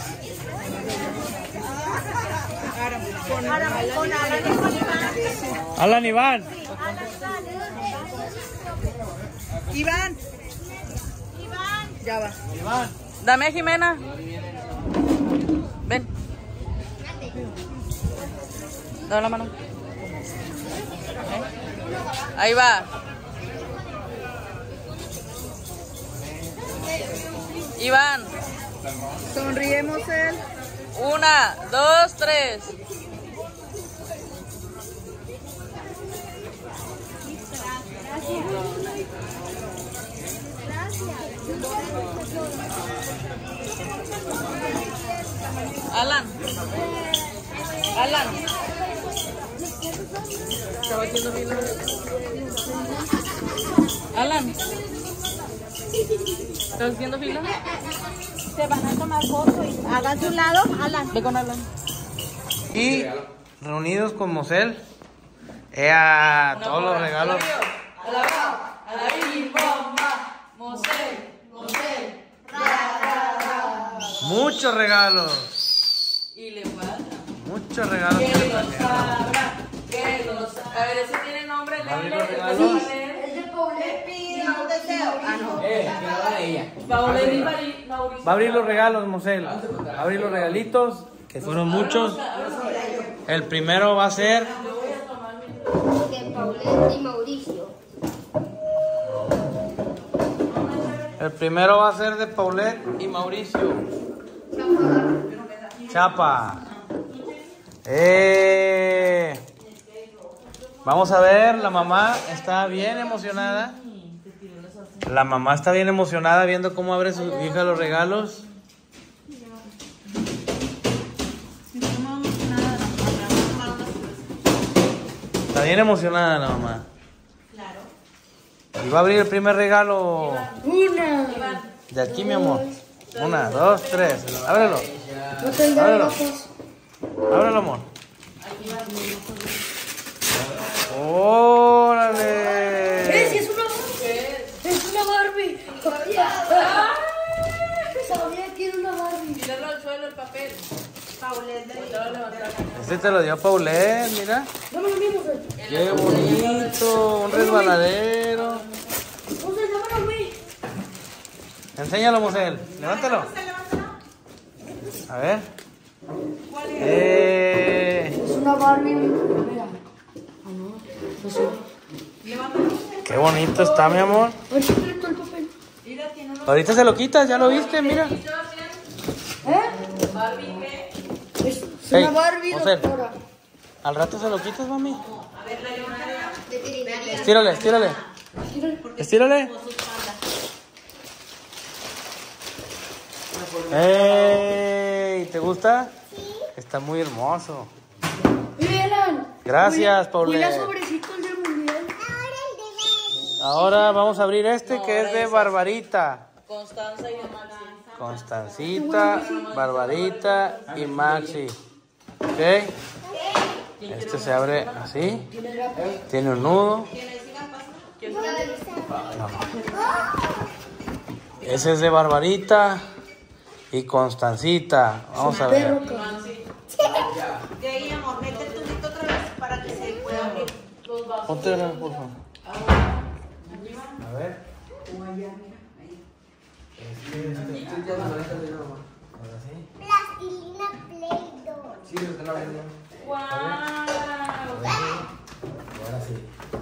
Con Alan Iván. Iván. Ya va. Dame a Jimena. Ven. Dame la mano. Ahí va. Iván. Sonriemos él. 1, 2, 3. Alan. Alan. Estaba haciendo fila. Alan. ¿Estás haciendo fila? Se van a tomar fotos y háganse un lado, Alan. Ve con Alan. Y reunidos con Mosel. Todos los regalos. A la Virgen Bomba. Mosel. Muchos regalos. Y le falta. Muchos regalos. Que los abra. Que los abra. A ver, ese tiene nombre. Abrir los Léele. regalos. Es de Paulette pide un deseo. Ah, no. Paulette y Mauricio. Va a abrir los regalos, Mosel. Va a abrir los regalitos, que fueron muchos. El primero va a ser De Paulette y Mauricio. El primero va a ser de Paulette y Mauricio. Chapa. Vamos a ver, la mamá está bien emocionada. La mamá está bien emocionada viendo cómo abre su hija los regalos. Está bien emocionada la mamá. Y va a abrir el primer regalo. De aquí, mi amor. 1, 2, 3. Ábrelo. Ábrelo. Ábrelo, amor. ¡Órale! Es una Barbie. Sabía que era una Barbie. Tíralo al suelo el papel. Este te lo dio Paulette, mira. Qué bonito. Un resbaladero. Enséñalo, Mosel. Levántalo. A ver. Es una Barbie. Mira. Qué bonito está, mi amor. Ahorita se lo quitas, ya lo viste, mira. Es Hey, una Barbie, Mosel, doctora. al rato se lo quitas, mami. Estírale, estírale. Estírale. ¡Ey! ¿Te gusta? Sí. Está muy hermoso. Miren. Gracias, Huele Paulette. a sobrecito el del mundial. Ahora vamos a abrir este que es de Barbarita. Constanza y Maxi. Constancita, Barbarita y Maxi. ¿Ok? Este se abre así. Tiene un nudo. No. Ese es de Barbarita y Constancita. Vamos a ver. De ahí, amor, mete el tubito otra vez para que se pueda abrir. Ponte, por favor. A ver. Plastilina Play-Doh. Sí, lo están abriendo. ¡Wow! Ahora sí.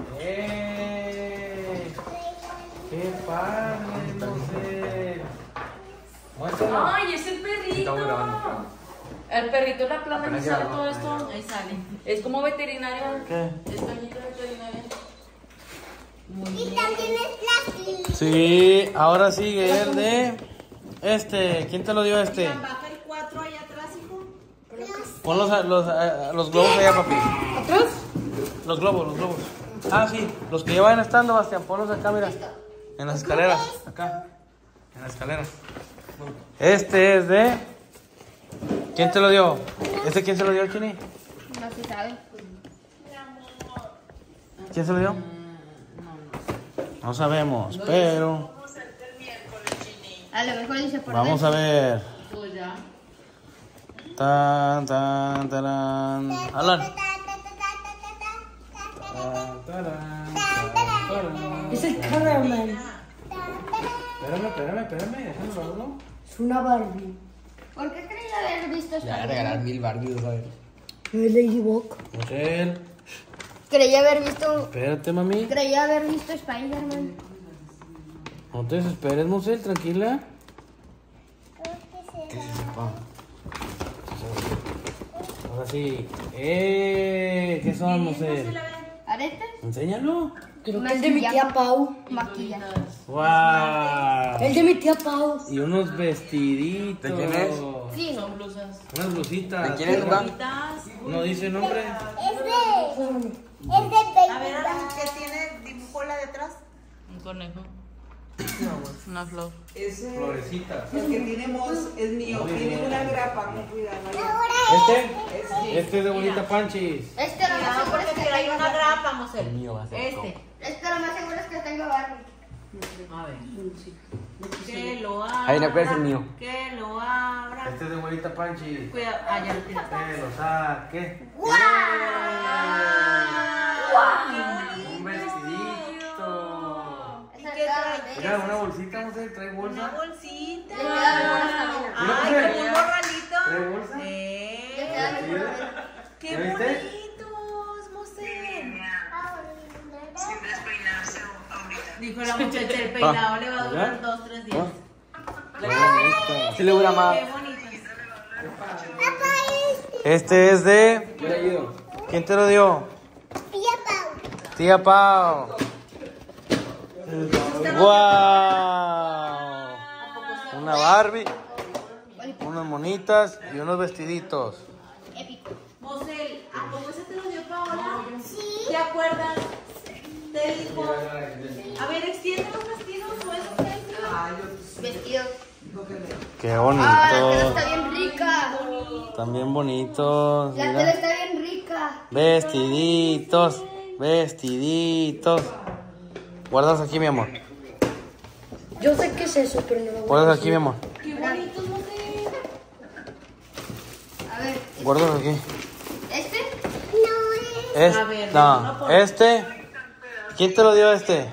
¡Qué padre! No sé. Muéstralo. ¡Ay, es el perrito! El perrito, la plana, ¿y sale todo esto? Ahí sale. Es como veterinario. ¿Qué? Es cañita veterinaria. Y también es plastilina. Sí, ahora sigue el de ¿Quién te lo dio este? Baja el 4 allá atrás, hijo. Pon los globos allá, papi. ¿Atrás? Los globos. Ah, sí, los que ya vayan estando, Bastián, ponlos acá, mira. En las escaleras, acá. En las escaleras. Este es de... ¿Quién te lo dio? ¿Quién se lo dio, Chini? No se sabe. ¿Quién se lo dio? No sabemos, pero... A lo mejor dice por Vamos a ver. Pues ya. Tan, tarán. Alan. Es el Caramel. Espérame, déjame verlo. Es una Barbie. ¿Por qué creía haber visto esto? Le voy a regalar 1000 Barbies, ¿sabes? Ladybug. Mosel, Creía haber visto. espérate, mami. Creía haber visto Spider-Man. No te desesperes, Mosel, tranquila. Ahora sí. ¿Qué son, Mosel? ¿Aretes? Enséñalo. Creo que el de mi tía Pau. Maquillaje. ¡Wow! El de mi tía Pau. Y unos vestiditos. ¿De quién es? Sí. Son blusas. Unas blusitas. ¿De quién es, papá? ¿No dice nombre? Es de A ver, Baby. ¿Qué tiene dibujo la detrás? un conejo. Una flor. Ese, Florecitas. el que tenemos es mío. Muy Tiene bien. una grapa, con cuidado. Este es de Bolita Panchis. Este lo más seguro es que Hay tenga una Barbie. grapa, Mosel. Este lo más seguro es que tenga Barbie. A ver. Que lo abra. Ahí no puede ser mío. Que lo abra. Este es de Bolita Panchis. Cuidado. Ah, ya lo tiraste. Que lo saque. Un vestidito. ¿Y qué trae? Mira, una bolsita, no sé, trae Una bolsa. bolsita. Le queda mi bolsa también. Ay, Mira, como un morralito. ¿Trae bolsa? Le queda mi bolsa. Qué ¿Ya viste? bonitos, Mosel. Dijo la muchacha, el peinado le va a durar 2-3 días. Sí le dura más. Qué bonito. Este es de... ¿Quién te lo dio? Tía Pau. ¡Guau! Una Barbie, unas monitas y unos vestiditos. Mosel, ¿a poco ese te lo dio Paola? Sí. ¿Te acuerdas? Te dijo, a ver, extiende los vestidos o eso que Vestido. ¡Qué Ah, la tela bonito! está bien rica. También bonitos. La tela Mira. está bien rica. Vestiditos, vestiditos. Guardas aquí, mi amor. Yo sé qué es eso, pero no lo voy a Guardas aquí, mi amor. Qué bonitos, Mosel. A ver, Guardas aquí. ¿este? Es, A ver, no, este. ¿Quién te lo dio este?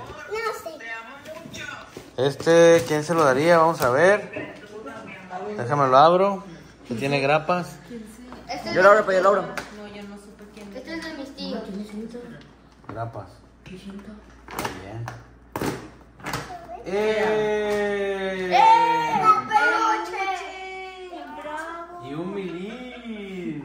Este, ¿quién se lo daría? Vamos a ver. Déjame lo abro. Que tiene grapas. Este es Yo lo abro, pero yo lo abro. No, yo no supe quién. Este es de mis tíos. Grapas. Bien. ¡Peluche! Y un milín.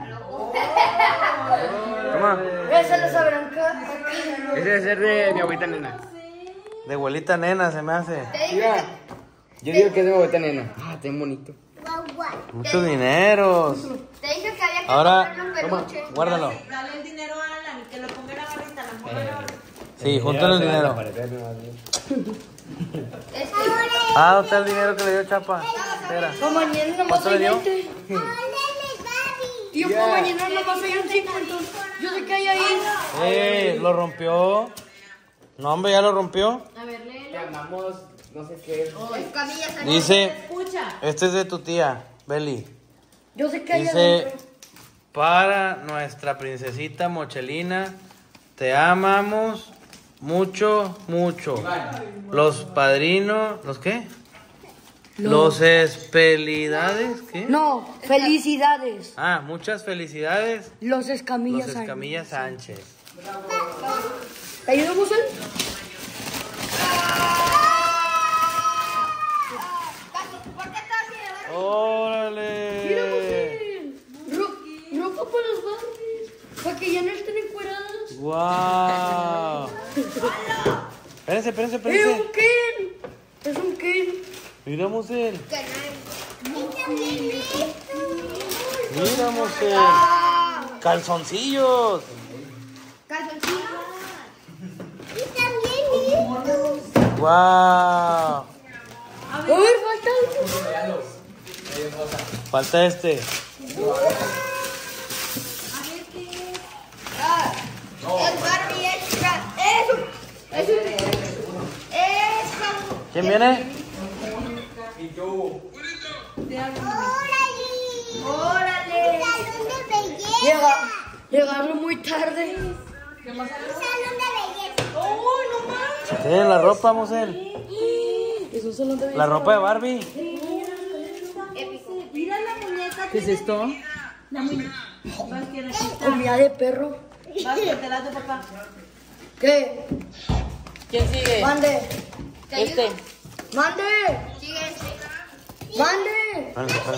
Toma. Ese lo sabrán acá. Ese debe ser de mi abuelita nena. De abuelita nena se me hace. Te dije Mira, yo digo que es de mi abuelita nena. Ah, está bien bonito. Muchos dineros. que había que Ahora, comprarle un peluche. guárdalo. Dale el dinero a Alan y que lo ponga en la barrita, la mujer. Sí, junten el dinero. Este. Ah, ¿dónde está el dinero que le dio Chapa? Espera. Para mañana nomás ¿Cuánto le hay dio? 20. Tío, para mañana nomás hay un 5, entonces yo sé que hay ahí. ¿Lo rompió? No, hombre, ya lo rompió. A ver, léelo. Llamamos, no sé qué. Escamillas aquí. Dice, Escucha. este es de tu tía, Beli. Yo sé que hay Dice, adentro. para nuestra princesita Mochelina, te amamos mucho, mucho. Los padrinos, ¿los qué? Los espelidades, ¿qué? No, felicidades. Ah, muchas felicidades. Los Los Escamillas. Escamilla Sánchez. ¿Te ayudamos él? ¿Por qué estás así? ¡Órale! Ropa para las Barbies. Para que ya no estén encueradas. ¡Guau! Espérense, espérense, ¡Es espérense. un Ken! Es un Ken. Miramos él. Canal. Miramos él. Calzoncillos. Calzoncillos. ¡Guau! ¡Uy, falta algo! Falta este. Es Barbie extra. Es ¿Quién viene? ¡Órale! Llegaron muy tarde. Tienen la ropa, Mosel. Es un salón de La ropa de Barbie. Mira la muñeca. ¿Qué es esto? La muñeca. Vas que aquí está. comida de perro. Vas que te la de papá. ¿Qué? ¿Quién sigue? Mande. Este. Mande. Mande.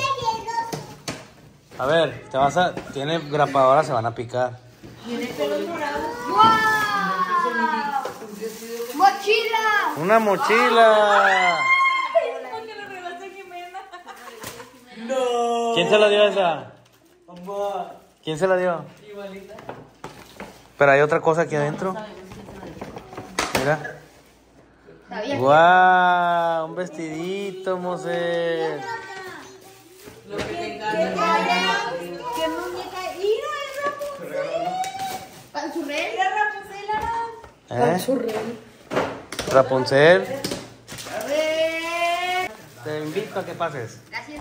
A ver, te vas a... Tiene grapadora, se van a picar. Tiene pelos morados. ¡Wow! ¡Mochila! Una mochila. Porque le regalaste a Jimena. No. ¿Quién se la dio esa? Mamá. ¿Quién se la dio? Igualita. Pero hay otra cosa aquí adentro. Mira. Sabía ¡Guau! Un vestidito, Mosel. Lo que te encanta. ¿Qué muñeca? Mira, Panzurrel. Mira, Rapunzel. Rapunzel. A ver. Te invito a que pases. Gracias.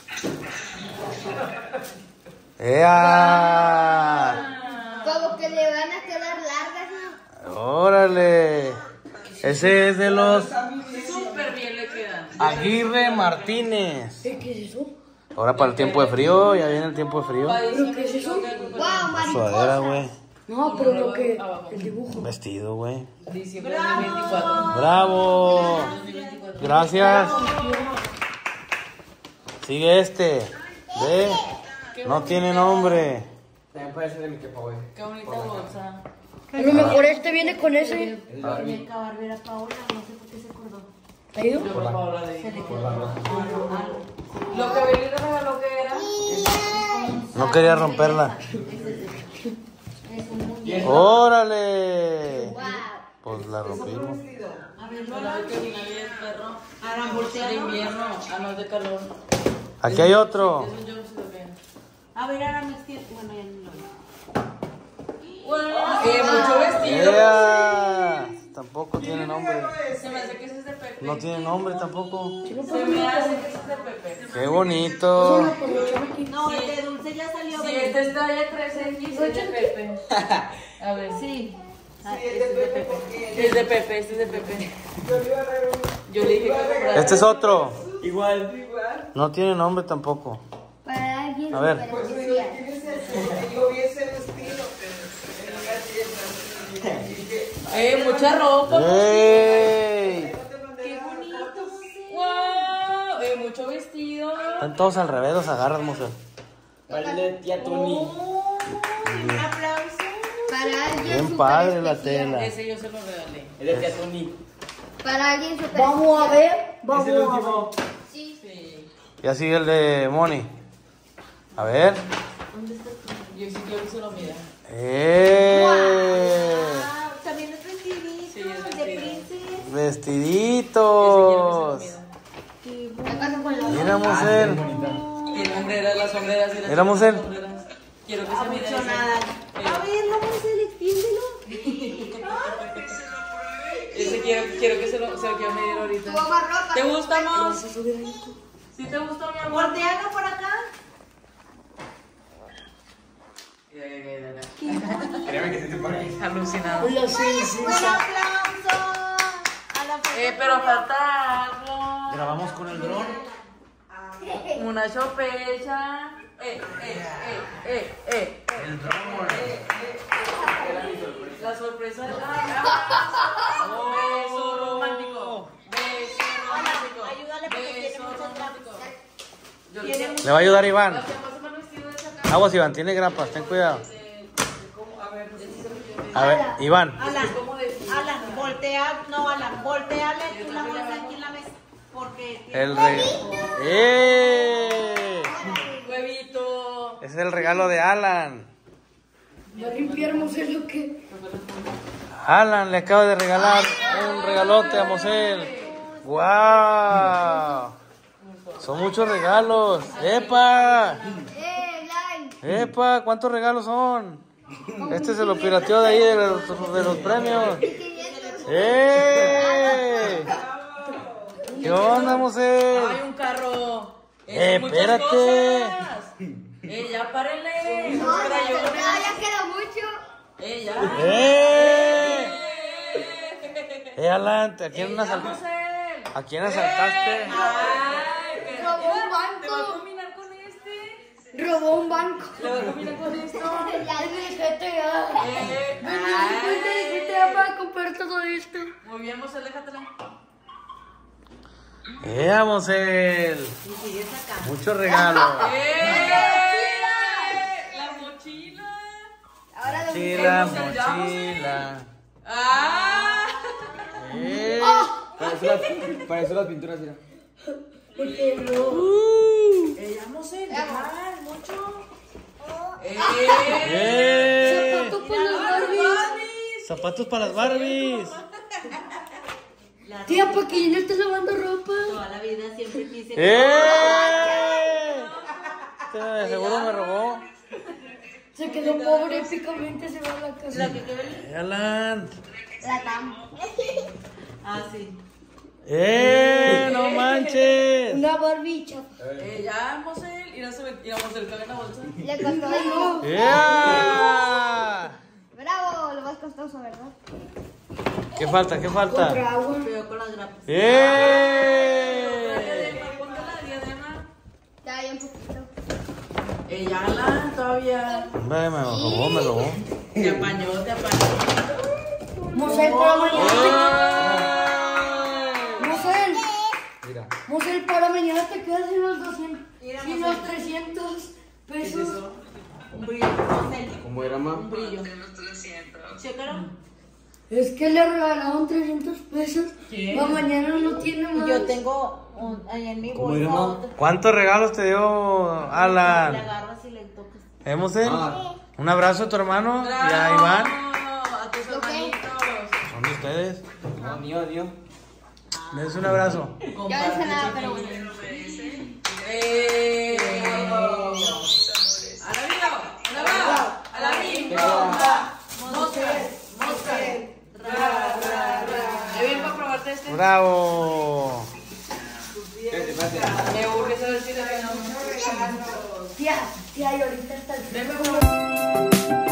¡Ea! Como que le van a quedar largas, ¿no? ¡Órale! Ese es de los Súper bien le quedan. Aguirre Martínez. ¿Qué es eso? Ahora para el tiempo de frío, ya viene el tiempo de frío. ¿Pero qué es eso? ¡Wow, Suadera, mariposa! güey. No, pero lo que... El dibujo. Vestido, güey. Diciembre 2024. ¡Bravo! Gracias. Sigue este. Ve. No tiene nombre. También puede ser de mi quepa, güey. Qué bonita bolsa. A lo mejor este viene con ese. Muñeca Barbera Paola, no sé por qué se acordó. ¿Te ha ido? Yo por Paola le dije. Lo que Beli le regaló que era. No quería romperla. ¡Órale! Pues la rompimos. A ver, no la que nadie es perro. De invierno, no es de calor. Aquí hay otro. Eso yo sí lo veo. A ver, ahora mis tiempos. Bueno, ya no. Mucho vestido. ¡Ea! Tampoco tiene nombre. Se me hace que ese es de Pepe. No tiene nombre tampoco. Se me hace que ese es de Pepe. ¡Qué bonito! No, el de Dulce ya salió. Sí, este es talla 3X, es de Pepe. A ver, sí. Sí, es de Pepe porque Es de Pepe, este es de Pepe. Yo le dije que comprara. Este es otro. igual. No tiene nombre tampoco. Para alguien A ver. súper Pues especial. ¿quién es ese? Yo vi ese vestido en la tienda. Mucha ropa. ¡Ey! Qué bonito. Wow. Mucho vestido. Están todos al revés, los agarras, Mosel. Vale, tía Tuni. Un aplauso. Para alguien Bien súper padre la especial. tela. Ese yo se lo regalé. Es de tía Tuni. Para alguien súper especial. Vamos a ver. Es el último. Sí. Sí. Ya sigue el de Moni. A ver. Yo sí quiero que se lo mida. Ah, también es vestidito Sí, es de vestido. princesa. Vestiditos. Acá con la... Mira, Mosel. Tiene hombreras, las sombreras y las Éramos él. sombreras. Quiero que se mida. Abuchonada. A ver, no vamos a extiéndelo. Ese quiero que se lo quiero medir ahorita. Tuvo más ropa. ¿Te gusta, Mos? ¿Sí te gusta, mi amor? Voltealo por acá. Créeme que se te pone. Alucinado. Lo sé, sí. Un aplauso a la Pero falta algo. Grabamos con el dron. Una chopecha. El dron. La sorpresa de beso romántico. Beso romántico. Ayúdale porque tiene Beso muchas romántico. Yo Tiene le- Le va a ayudar Iván. Pásame el vestido de esa Aguas, Iván, tiene grapas, ten cuidado. A ver, A ver, Iván. Alan, voltea, no, Alan, volteale tú la bolsa aquí en la mesa. Porque tiene- El regalo. ¡Eh! huevito. Ese es el regalo de Alan. Va a limpiar Mosel lo que... Alan le acaba de regalar un regalote a Mosel. ¡Guau! Son muchos regalos. ¡Epa! Like. ¡Epa! ¿Cuántos regalos son? Este se lo pirateó de ahí de los premios. ¡Eh! ¿Qué onda, Mosel? Hay un carro. Son muchas Espérate. cosas. Ya párenle. No, ya queda mucho. Ya. Alan, ¿a quién asaltaste? ¿A quién asaltaste? Ay, que Robó un ¿te va a banco. combinar con este? Robó un banco. ¿Le va a combinar con esto? Ya me dijiste ya. Ay. Me dijiste ya para comprar todo esto. Muy bien, Mosel, déjatela. Mosel. Muchos regalos. La mochila. Ahora lo Mochila, ¿Cómo se llama, mochila. Ah. Parece las pinturas, mira. Ella no sé, dejar mucho. Zapatos para Zapatos para las las Barbies. Barbies. Tía, ¿para que yo no esté lavando ropa? Toda la vida siempre quise. De seguro me robó. Se quedó pobre épicamente, se va a la casa. La que quedó Alan. La cama. Ah, sí. No manches. Una Barbie chapa. Ya, Mosel, y la Mosel caga en la bolsa. Le costó. Bravo, lo más costoso, ¿verdad? ¿Qué falta? ¿Qué falta? Otra agua. Cuidado con las grapas. ¡Eh! Ponte la diadema. Ya hay un poquito. Ella la todavía. Me robó. Te apañó. Mosel, para mañana Mira. Mosel, para mañana te quedas sin los 200, Mira, sin Mosel. los 300 ¿Qué es pesos. eso? Un brillo, Mosel. ¿Cómo era, ma? Un brillo. Chécalo. Es que le regalaron 300 pesos. ¿Quién? Para mañana no tiene más. Yo tengo ahí en mi ¿Cómo era, ma? bolsa. ¿Cuántos regalos te dio Le Alan? agarras y le tocas. ¿Mosel? Ah. Un abrazo a tu hermano y a ¡Bravo! Iván. A tus hermanitos. Son de ustedes. No, mío. Les un abrazo. Yo no hice nada, pero bueno. A la vida, a la vida, Mosel. Yo vengo a probarte este. Bravo. Me aburre saber si le ganamos. Tía, y ahorita está el Vengo a probar.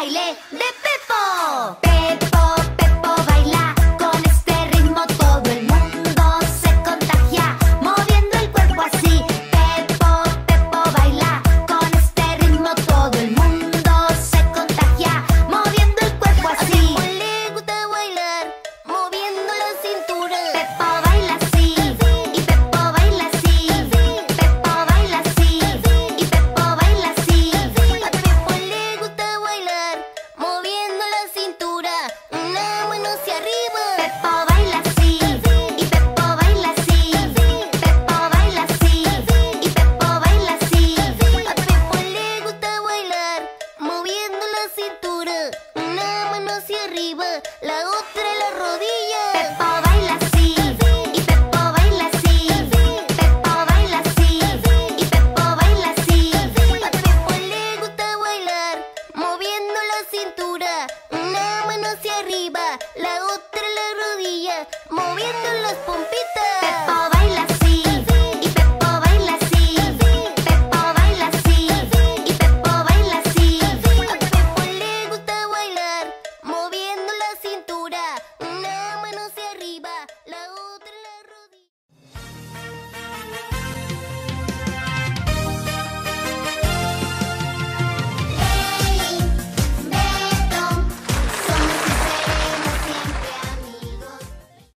baile de Pepo. Pepo, Pepo baila con este ritmo, todo el mundo se contagia, moviendo el cuerpo así. Pepo, Pepo baila con este ritmo, todo el mundo se contagia, moviendo el cuerpo así. A Pepo le gusta bailar, moviendo la cintura. Pepo baila así, y Pepo baila así. Pepo baila así, y Pepo baila así. A Pepo le gusta bailar, moviendo la cintura. Una mano hacia arriba. Pepo baila así, y Pepo baila así. Pepo baila así, y Pepo baila así. A Pepo le gusta bailar, moviendo la cintura. Una mano hacia arriba, la otra en la rodilla. Pepo baila así, y Pepo baila así. Pepo baila así, y Pepo baila así. A Pepo le gusta bailar, moviendo la cintura. Una mano hacia arriba, la otra en la rodilla, moviendo las pompitas. Pepo